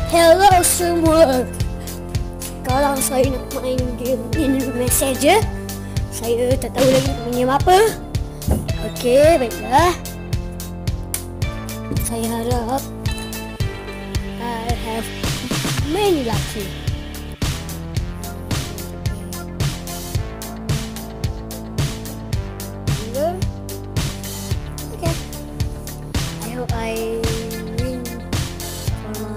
Hello semua. Sekarang saya nak main game in Messenger. Saya tak tahu lagi nak main apa. Okey, baiklah. Saya harap I have many lucky. Okay. I hope I win for my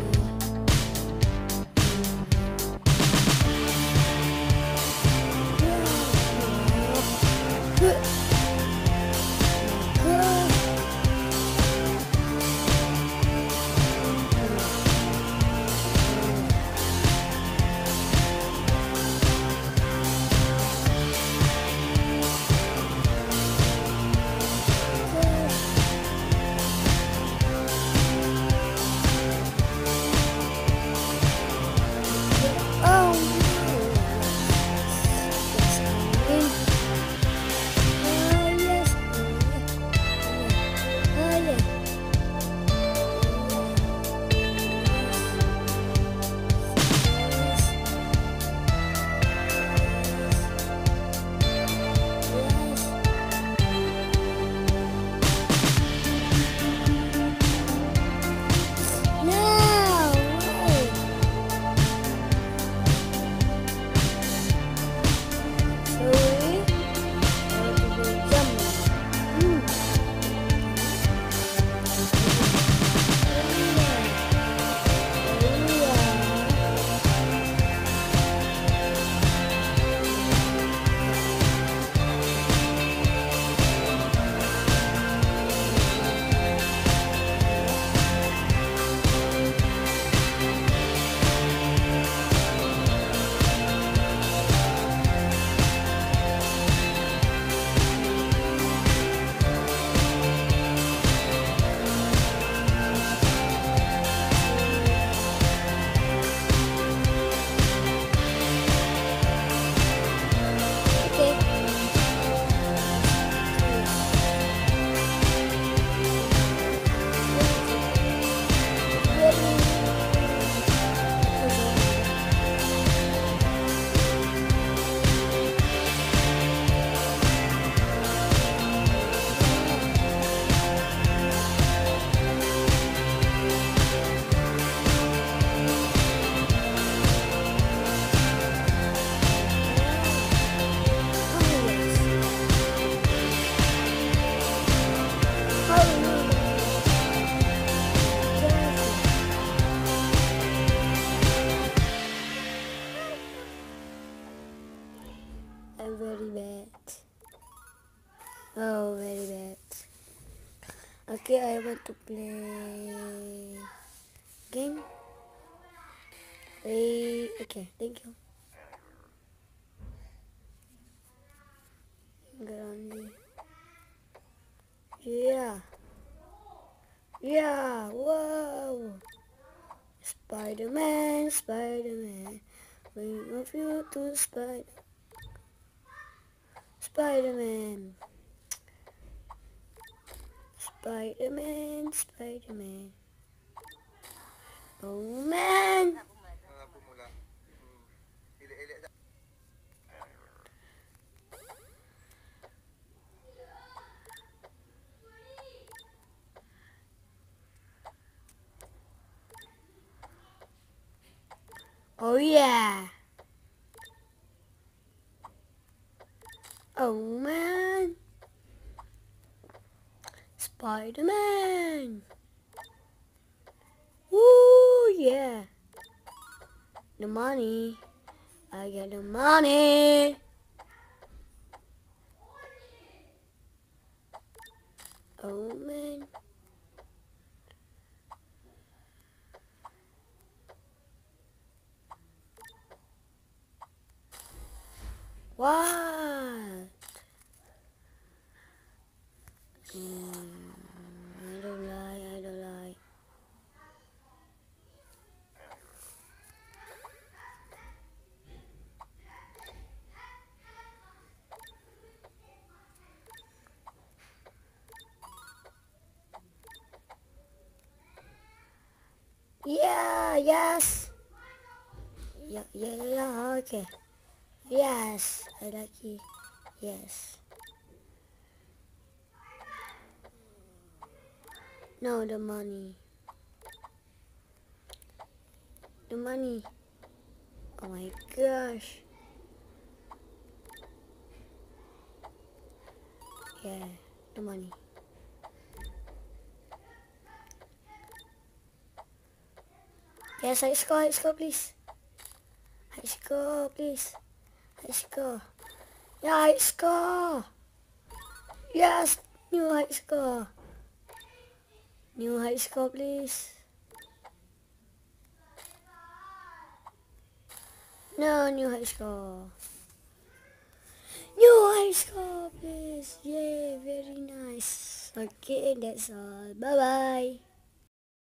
very bad. Oh, very bad. Okay, I want to play game. Okay, thank you. Grande. Yeah. Yeah, wow. Spider-Man, Spider-Man. Bring of you to Spider-Man. Spider-Man, Spider-Man. Oh man. Oh yeah. Oh man. Spider-Man. Woo yeah. The money. I get the money. Oh man. What? I don't lie. Yeah, yes. Yeah, okay. Yes, I like it. Yes. No, the money. The money. Oh my gosh. Yeah, the money. Yes, high score, please. High score, please. High score. Yeah, high score. Yes, new high score. New high score, please. No, new high score. New high score, please. Yay, very nice. Okay, that's all. Bye-bye.